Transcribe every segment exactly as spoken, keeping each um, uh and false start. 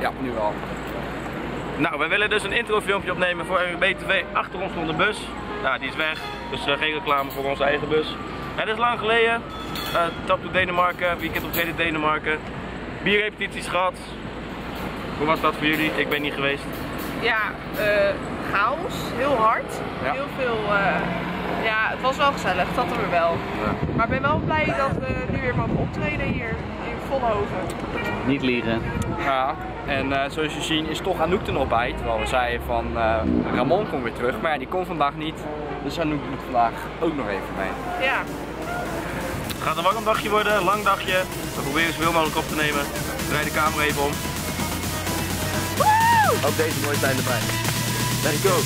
Ja, nu wel. Nou, wij willen dus een introfilmpje opnemen voor R U B T V. Achter ons stond de bus. Nou, die is weg. Dus uh, geen reclame voor onze eigen bus. Het is lang geleden. Uh, Tap to Denemarken, weekend op in Denemarken. Bierrepetities gehad. Hoe was dat voor jullie? Ik ben niet geweest. Ja, uh, chaos. Heel hard. Ja. Heel veel... Uh, ja, het was wel gezellig. Dat hadden we wel. Ja. Maar ik ben wel blij dat we nu weer mogen optreden hier in Vollenhoven. Niet liegen. Ja, en uh, zoals je ziet is toch Anouk er nog bij. Terwijl we zeiden van uh, Ramon komt weer terug. Maar ja, die komt vandaag niet. Dus Anouk doet vandaag ook nog even mee. Ja. Het gaat een warm dagje worden, een lang dagje. We proberen zoveel mogelijk op te nemen. Draai de camera even om. Woe! Ook deze mooie tijd erbij. Let's go!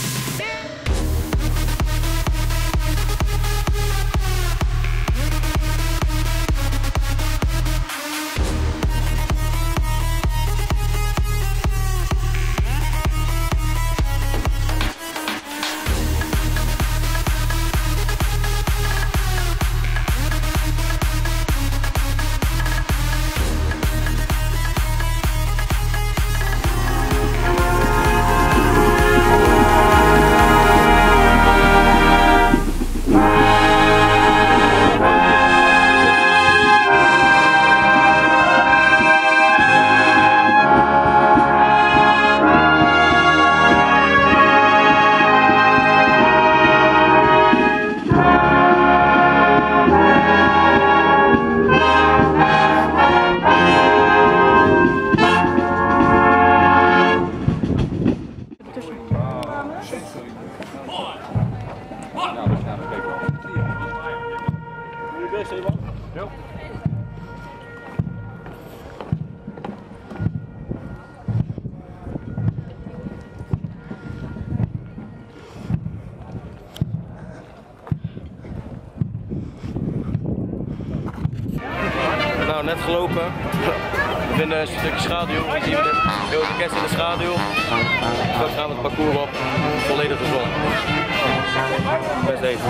Nou, net gelopen. We vinden een stukje schaduw. Hier zien we dit. Heel de kerst in de schaduw. Zo gaan we het parcours op. Volledig de zon. Best even.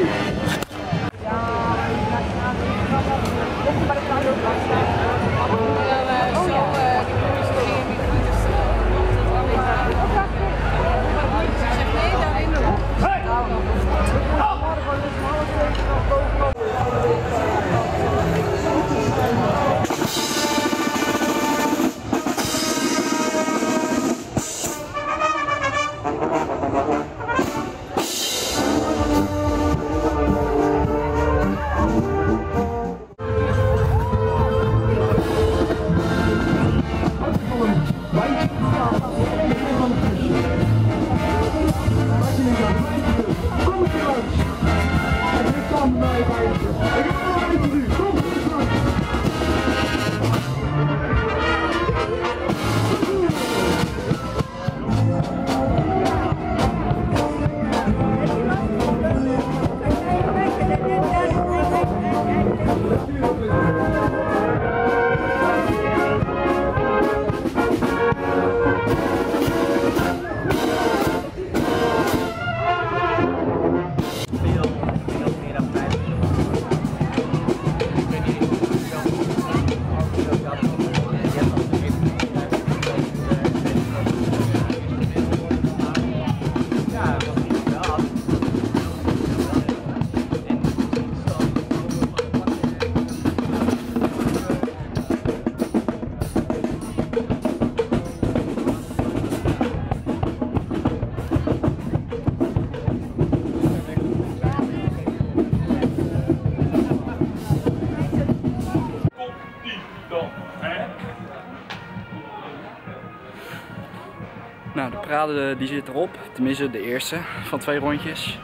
Nou, de parade die zit erop, tenminste de eerste van twee rondjes.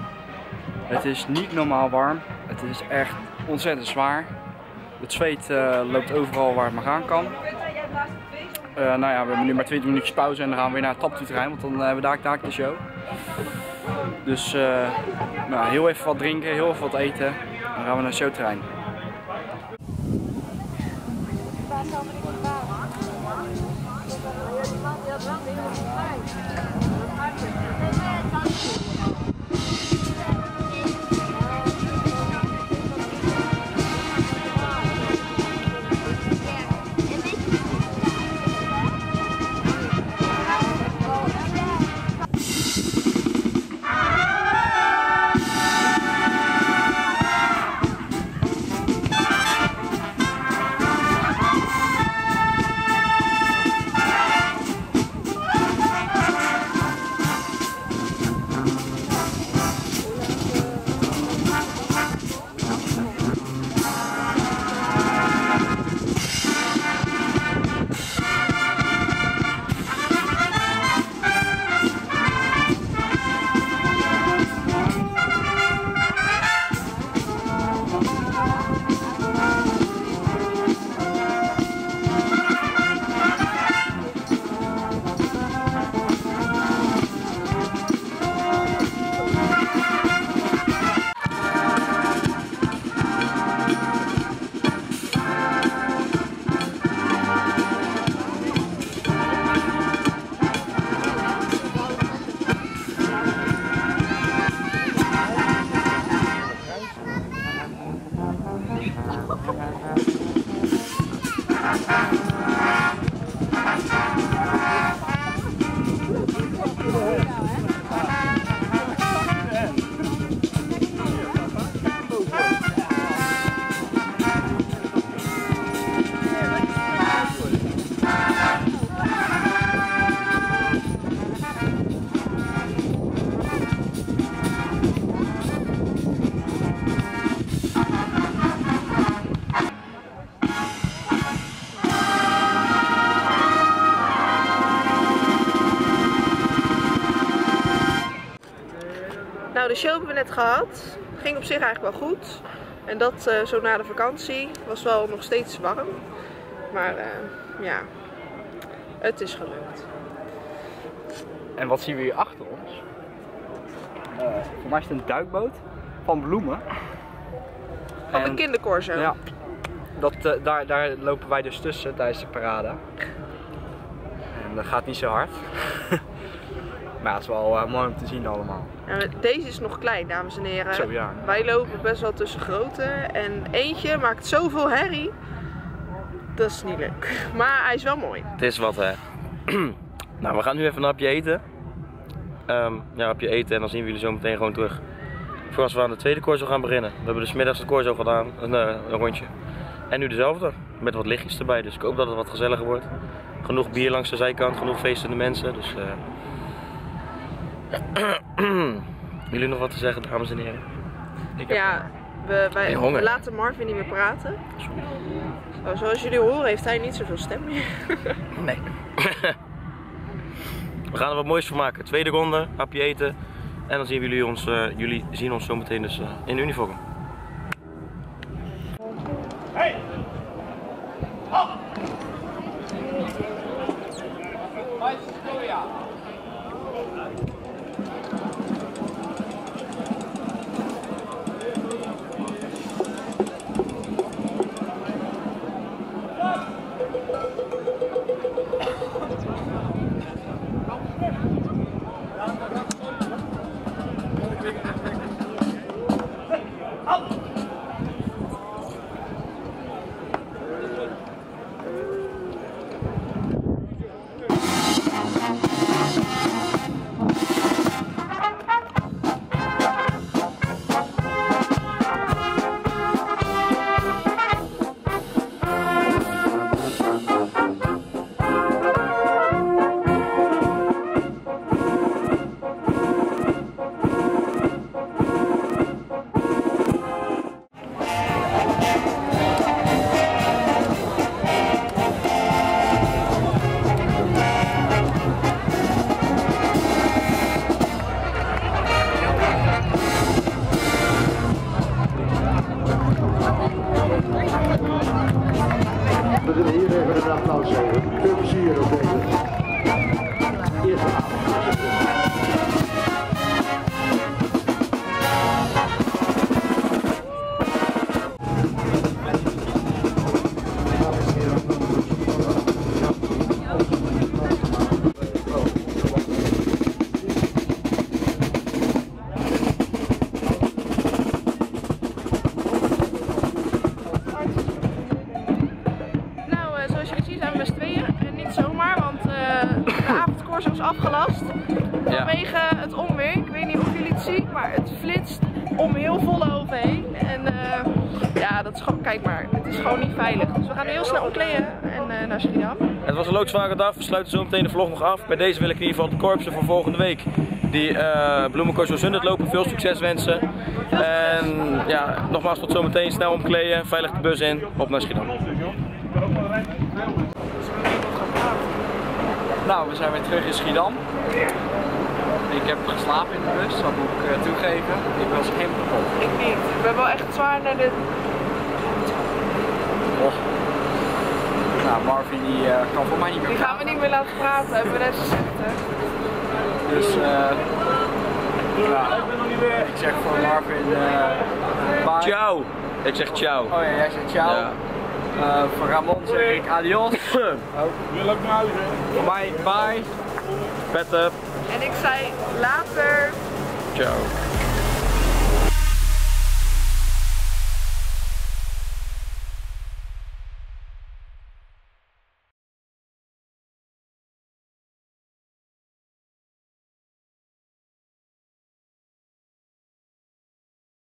Het is niet normaal warm, het is echt ontzettend zwaar. Het zweet uh, loopt overal waar het maar gaan kan. Uh, nou ja, we hebben nu maar twintig minuutjes pauze en dan gaan we weer naar het taptoeterrein, want dan hebben we daar, daar de show. Dus uh, nou, heel even wat drinken, heel even wat eten en dan gaan we naar het showterrein. Nou, de show hebben we net gehad. Ging op zich eigenlijk wel goed. En dat uh, zo na de vakantie. Was wel nog steeds warm. Maar uh, ja, het is gelukt. En wat zien we hier achter ons? Uh, voor mij is het een duikboot van bloemen. Van de kindercorso. Ja, dat, uh, daar, daar lopen wij dus tussen tijdens de parade. En dat gaat niet zo hard. Maar het is wel uh, mooi om te zien allemaal. Ja, deze is nog klein, dames en heren. Zo, ja. Wij lopen best wel tussen grote. En eentje maakt zoveel herrie. Dat is niet leuk. Maar hij is wel mooi. Het is wat, hè. Nou, we gaan nu even een hapje eten. Um, ja, een hapje eten en dan zien we jullie zo meteen gewoon terug. Voor als we aan de tweede corso gaan beginnen. We hebben dus middags het corso gedaan, een, uh, een rondje. En nu dezelfde, met wat lichtjes erbij. Dus ik hoop dat het wat gezelliger wordt. Genoeg bier langs de zijkant, genoeg feestende mensen. Dus, uh... jullie nog wat te zeggen, dames en heren? Ik heb ja, we, wij we laten Marvin niet meer praten. Oh, zoals jullie horen heeft hij niet zoveel stem meer. Nee. We gaan er wat moois van maken. Tweede ronde, hapje eten. En dan zien jullie ons, uh, jullie zien ons zo meteen dus uh, in uniform. Hey! Oh! We willen hier even een applaus geven. Veel plezier op deze eerste avond. Afgelast vanwege ja. het onweer. Ik weet niet of jullie het zien, maar het flitst om heel Vollenhoven heen. En uh, ja, dat is gewoon, kijk maar, het is gewoon niet veilig. Dus we gaan nu heel snel omkleden en uh, naar Schiedam. Het was een loodzware dag, we sluiten zo meteen de vlog nog af. Bij deze wil ik in ieder geval de korpsen voor volgende week die uh, Bloemencorso Zundert lopen veel succes wensen. En ja, nogmaals tot zometeen, snel omkleden, veilig de bus in, op naar Schiedam. Nou, we zijn weer terug in Schiedam. Ik heb geslapen in de bus, dat moet ik uh, toegeven. Ik was helemaal kapot. Ik niet. Ik ben wel echt zwaar naar de... Och. Nou, Marvin die uh, kan voor mij niet meer Die gaan we niet meer laten praten, hebben we net gezegd, hè. Dus uh, ja, ik zeg voor Marvin uh, bye. Ciao. Ik zeg ciao. Oh ja, jij zegt ciao. Ja. Uh, voor Ramon zeg ik adios. Oh. Wil ook naar huis, hè? Voor mij bye. Pet up. En ik zei later. Ciao.